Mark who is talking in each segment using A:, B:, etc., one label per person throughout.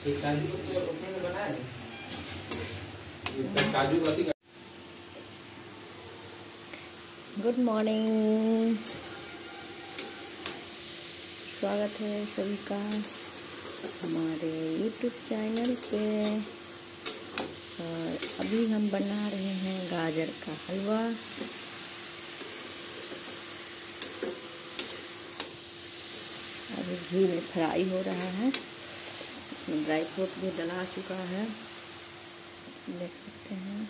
A: Good morning, स्वागत है सभी का हमारे YouTube चैनल पे। और अभी हम बना रहे हैं गाजर का हलवा। अभी घी में फ्राई हो रहा है, इसमें ड्राई फ्रूट भी डला चुका है, देख सकते हैं।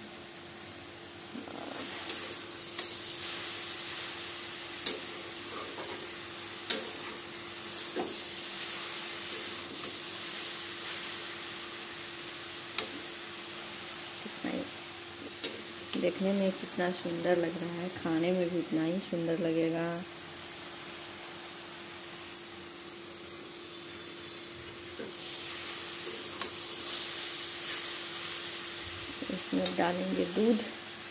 A: देखने में कितना सुंदर लग रहा है, खाने में भी इतना ही सुंदर लगेगा। इसमें डालेंगे दूध।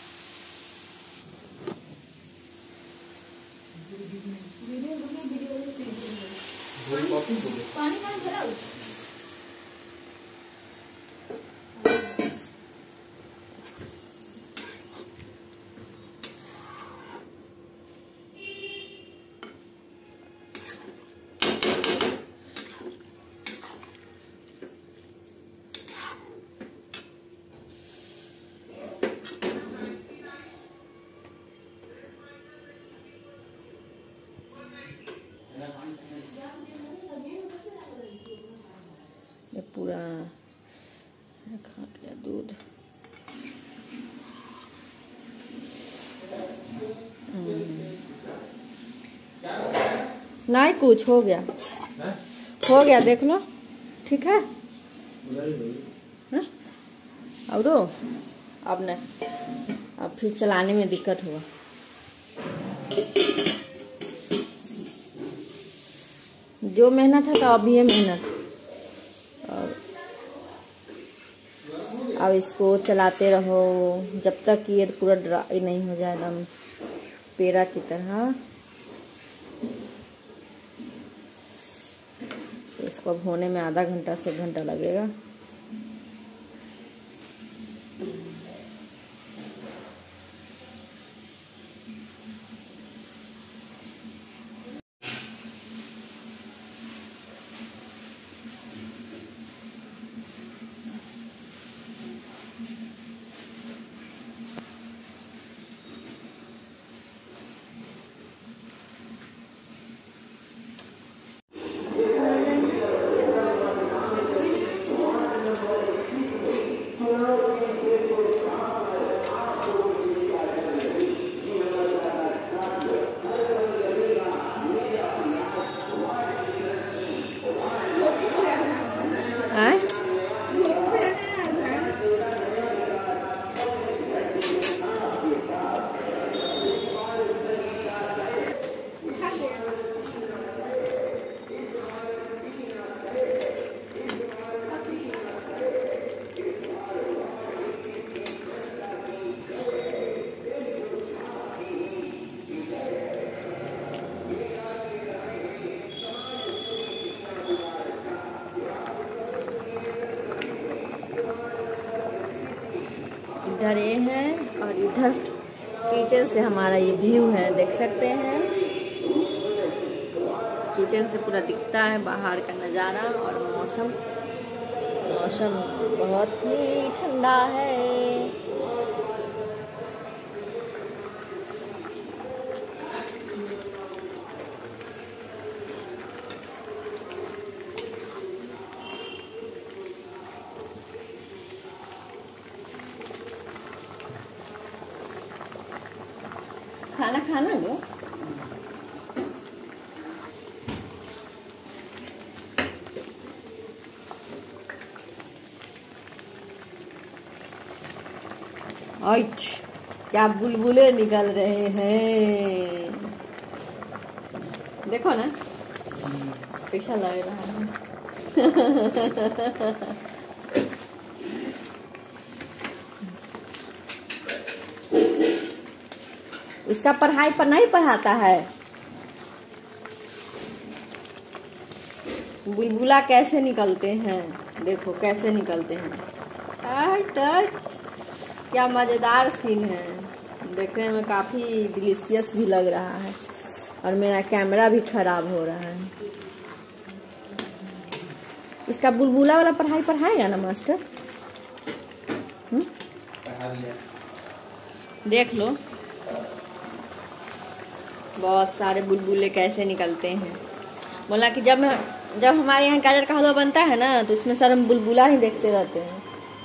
A: ये पूरा रखा गया दूध। नहीं कुछ हो गया, देख लो, ठीक है। और अब नहीं, अब फिर चलाने में दिक्कत होगा। जो मेहनत है तो अभी ये मेहनत। और अब इसको चलाते रहो जब तक ये पूरा ड्राई नहीं हो जाए, एकदम पेड़ा की तरह। इसको अब होने में आधा घंटा से 1 घंटा लगेगा। इधर ये है और इधर किचन से हमारा ये व्यू है, देख सकते हैं। किचन से पूरा दिखता है बाहर का नज़ारा। और मौसम बहुत ही ठंडा है। खाना लो। क्या बुलबुले निकल रहे हैं, देखो ना, कैसा लग रहा है। इसका पढ़ाई पर नहीं पढ़ाता है। बुलबुला कैसे निकलते हैं देखो कैसे निकलते हैं। क्या मज़ेदार सीन है, देखने में काफ़ी डिलीशियस भी लग रहा है। और मेरा कैमरा भी खराब हो रहा है। इसका बुलबुला वाला पढ़ाई पढ़ाएगा ना मास्टर? देख लो बहुत सारे बुलबुले कैसे निकलते हैं। बोला कि जब हमारे यहाँ गाजर का हलवा बनता है ना तो इसमें सर हम बुलबुला ही देखते रहते हैं।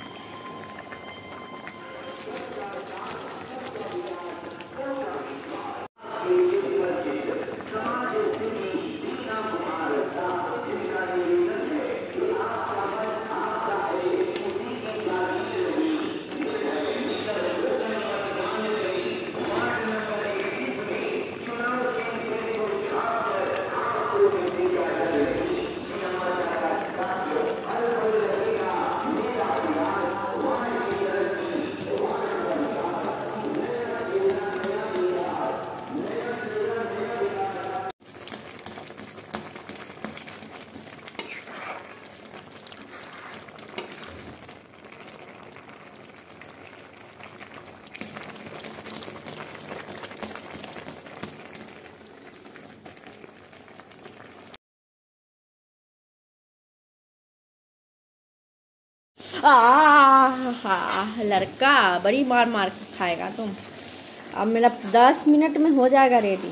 A: लड़का बड़ी मार मार खाएगा तुम। अब मेरा 10 मिनट में हो जाएगा रेडी।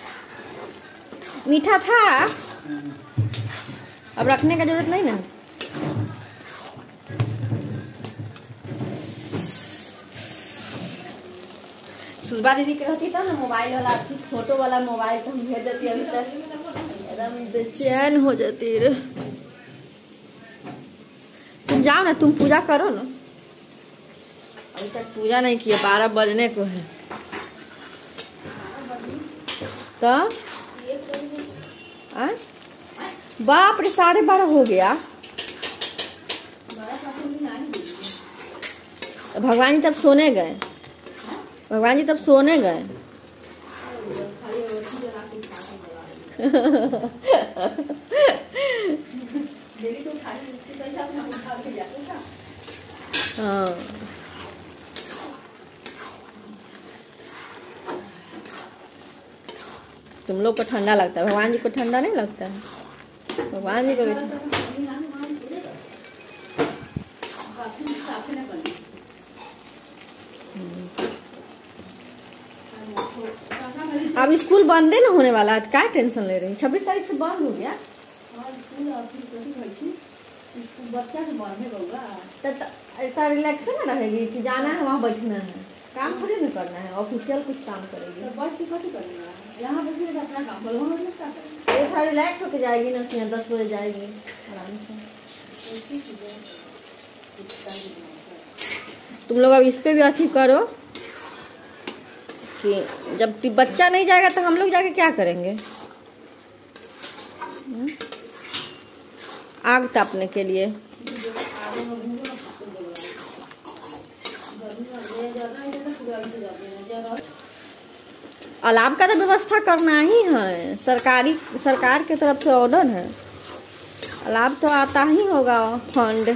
A: मीठा था, अब रखने का जरूरत नहीं ना। सुबह दीदी के रहती था ना मोबाइल वाला, फोटो वाला मोबाइल तो हम भेज देती। अभी तक एकदम बेचैन हो जाती है। तुम जाओ ना, तुम पूजा करो ना। अभी तक पूजा नहीं किया, 12 बजने को है। तो बाप रे 12:30 हो गया। भगवान जी तब सोने गए। भगवान जी तब सोने गए। हाँ तुम लोग को ठंडा लगता है, भगवान जी को ठंडा नहीं लगता है। भगवान जी को भी अब स्कूल बंद है ना होने वाला है, क्या टेंशन ले रही है? 26 तारीख से बंद हो गया बच्चा के बंद है। रिलैक्स ना रहेगी कि जाना है वहाँ बैठना है, काम थोड़ी ना करना है। ऑफिशियल कुछ काम करेगी, यहाँ बैठेगा अपना काम करेगा। रिलैक्स होके जाएगी ना, 10 बजे जाएगी आराम से। तुम लोग अब इस पे भी अथी करो कि जब बच्चा नहीं जाएगा तो हम लोग जाके क्या करेंगे? आग तापने के लिए। अलाव का तो व्यवस्था करना ही है, सरकार के तरफ से ऑर्डर है। अलाव तो आता ही होगा फंड।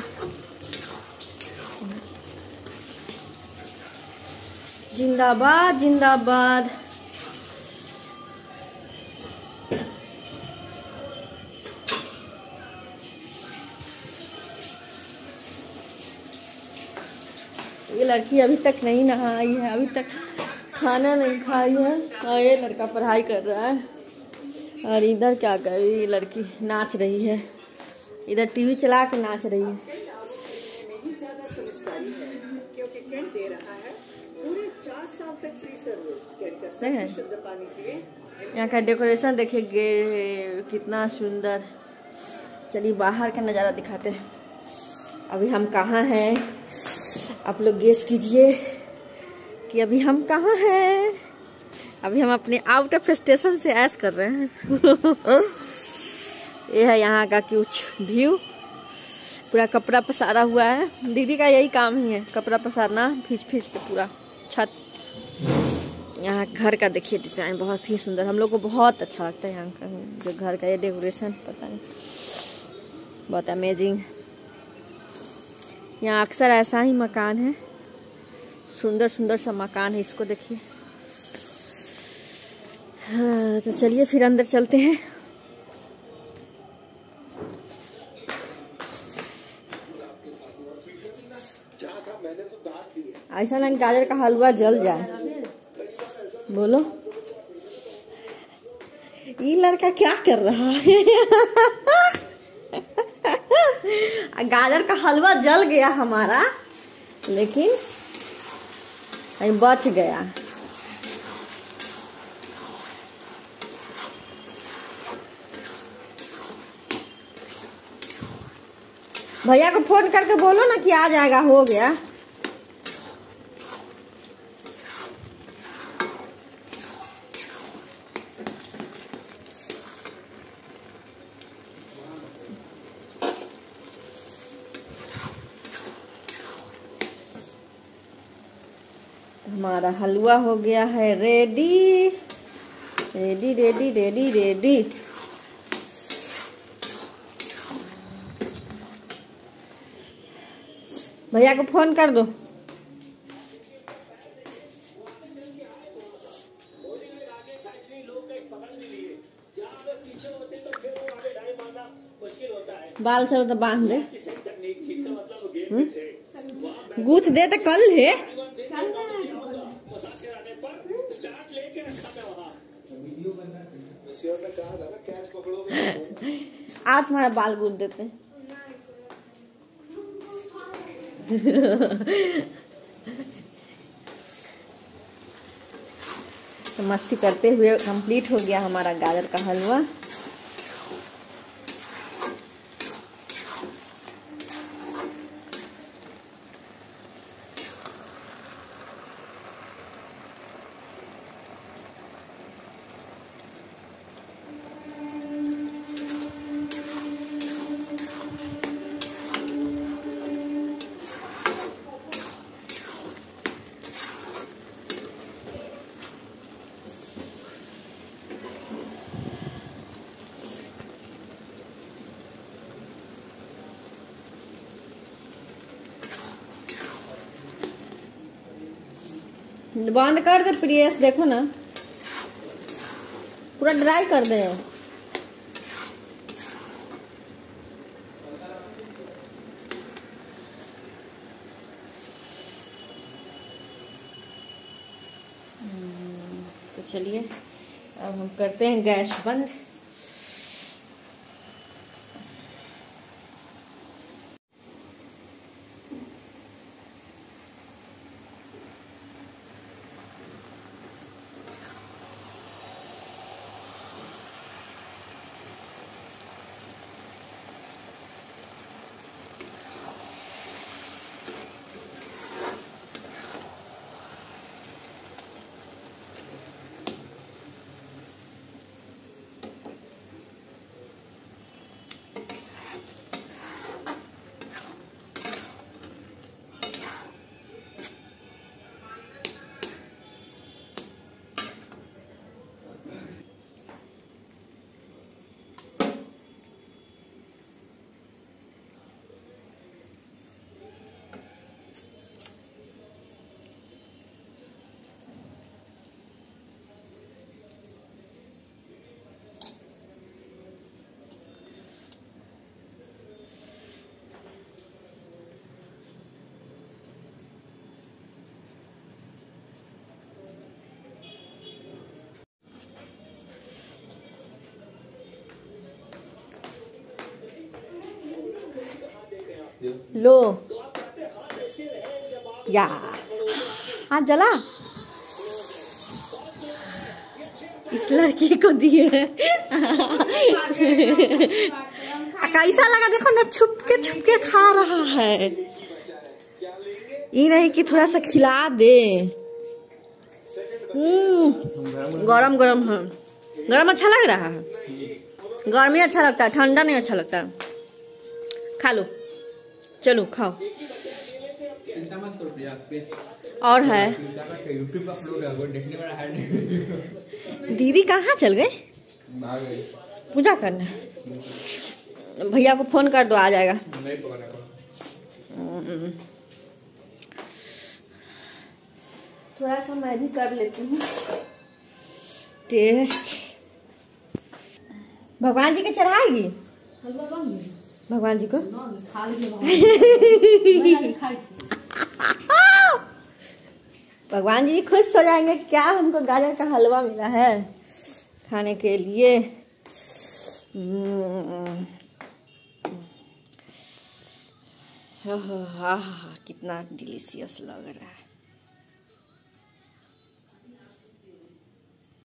A: जिंदाबाद जिंदाबाद। ये लड़की अभी तक नहीं नहाई है, अभी तक खाना नहीं खाई है। और ये लड़का पढ़ाई कर रहा है और इधर क्या कर रही है? लड़की नाच रही है, इधर टीवी चला के नाच रही है। दे रहा है पूरे 4 साल तक फ्री सर्विस शुद्ध पानी के लिए। यहाँ का डेकोरेशन देखिए कितना सुंदर। चलिए बाहर का नज़ारा दिखाते हैं। अभी हम कहाँ हैं, आप लोग गेस कीजिए कि अभी हम कहाँ हैं। अभी हम अपने आउट ऑफ स्टेशन से ऐश कर रहे हैं। ये है यहाँ का कुछ व्यू। पूरा कपड़ा पसारा हुआ है, दीदी का यही काम ही है, कपड़ा पसारना खींच के पूरा छत। यहाँ घर का देखिए डिजाइन बहुत ही सुंदर, हम लोग को बहुत अच्छा लगता है यहाँ का जो घर का ये डेकोरेशन, पता नहीं बहुत अमेजिंग। यहाँ अक्सर ऐसा ही मकान है, सुंदर सुंदर सा मकान है। इसको देखिए। हाँ, तो चलिए फिर अंदर चलते हैं। ऐसा ना गाजर का हलवा जल जाए। बोलो ये लड़का क्या कर रहा है? गाजर का हलवा जल गया हमारा, लेकिन बच गया। भैया को फोन करके बोलो ना कि आ जाएगा, हो गया। हमारा हलवा हो गया है ready, ready ready ready ready. भैया को फोन कर दो। बाल चलो तो बांध दे, गूथ दे तो कल है। आप तुम्हारा बाल गूथ देते। तो मस्ती करते हुए कंप्लीट हो गया हमारा गाजर का हलवा। बंद कर दे प्रेस, देखो ना पूरा ड्राई कर दे। तो चलिए अब हम करते हैं गैस बंद। लो या हाथ जला, इस लड़की को दिए। कैसा लगा देखो ना, छुप के खा रहा है। ये नहीं कि थोड़ा सा खिला दे। गरम गरम है, गरम अच्छा लग रहा है। गर्मी अच्छा लगता है, ठंडा नहीं अच्छा लगता। खा लो, चलो खाओ।
B: चिंता मत करो प्रिया,
A: और है
B: यूट्यूब का अपलोड है, वो देखने वाला है नहीं।
A: दीदी कहाँ चल गए? पूजा करना। भैया को फोन कर दो, आ जाएगा।
B: नहीं पकड़ा।
A: थोड़ा सा मैं भी कर लेती हूँ टेस्ट। भगवान जी के चढ़ाएगी भगवान जी को। भगवान जी खुश हो जाएंगे। क्या हमको गाजर का हलवा मिला है खाने के लिए। कितना डिलीशियस लग रहा है।